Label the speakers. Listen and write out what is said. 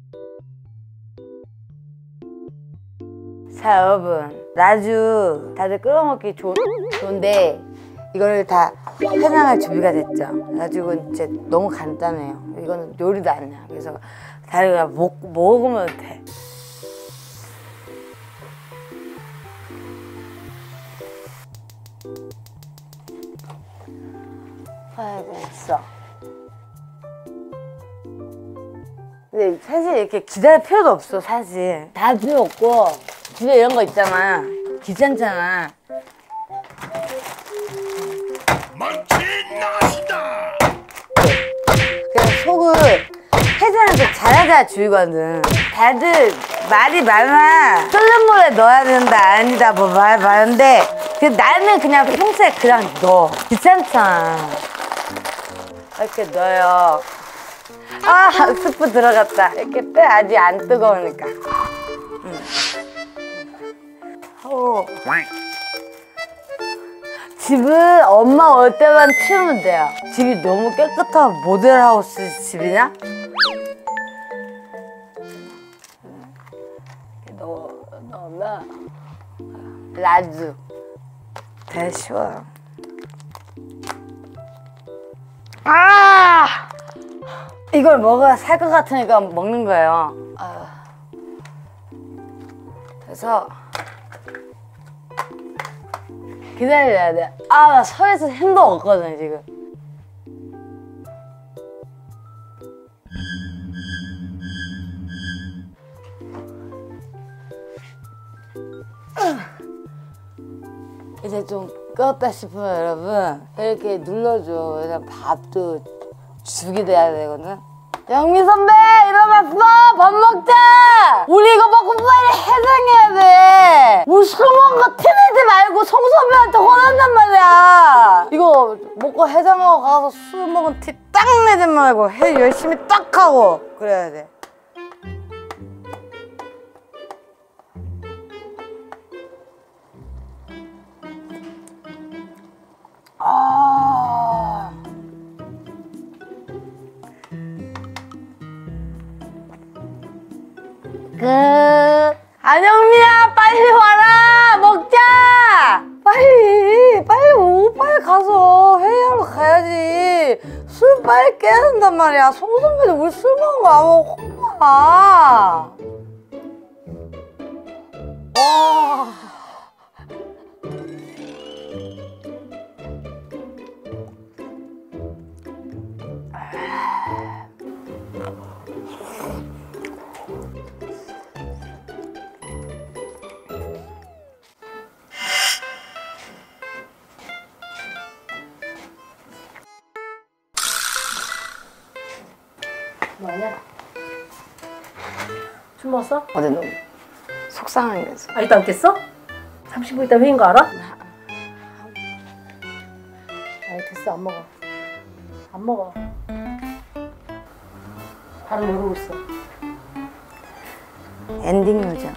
Speaker 1: 자, 여러분, 라주 다들 끓여먹기 좋은데 이거를 다 해장할 준비가 됐죠. 라주는 이제 너무 간단해요. 이거는 요리도 아니야. 그래서 다들 먹으면 돼. 됐어. 근데 사실 이렇게 기다릴 필요도 없어. 사실 다 필요 없고 집에 이런 거 있잖아. 귀찮잖아. 그냥 속을 해장을 좀 잘하자 주의거든. 다들 말이 많아. 끓는 물에 넣어야 된다 아니다 뭐 말 많은데 나는 그냥 평소에 그냥 넣어. 귀찮잖아. 이렇게 넣어요. 아, 스프 들어갔다. 이렇게 빼. 아직 안 뜨거우니까. 집은 엄마 올 때만 치우면 돼요. 집이 너무 깨끗한 모델하우스 집이냐? 넣으면 라주 되게 쉬워요. 아! 이걸 먹어야 살 것 같으니까 먹는 거예요. 그래서 기다려야 돼. 아, 나 서에서 힘도 없거든 지금. 이제 좀 끓었다 싶으면 여러분 이렇게 눌러줘. 그래서 밥도 죽이 돼야 되거든. 영미 선배 일어났어. 밥 먹자. 우리 이거 먹고 빨리 해장해야 돼. 우리 술 먹은 거 티내지 말고 송 선배한테 혼난단 말이야. 이거 먹고 해장하고 가서 술 먹은 티 딱 내지 말고 해 열심히 딱 하고 그래야 돼. 안영미야 빨리 와라. 먹자. 빨리 오고 빨리 가서 회의하러 가야지. 술 빨리 깨야 된단 말이야. 송 선배도 우리 술 먹은 거 안 먹고 혼나. 와.
Speaker 2: 뭐하냐? 술 먹었어?
Speaker 1: 어제 너무 속상한 게 있어.
Speaker 2: 아직도 안 깼어? 30분 있다 회의인 거 알아? 아이 됐어 안 먹어. 안 먹어. 다른 뭘 보고 있어?
Speaker 1: 엔딩 요정.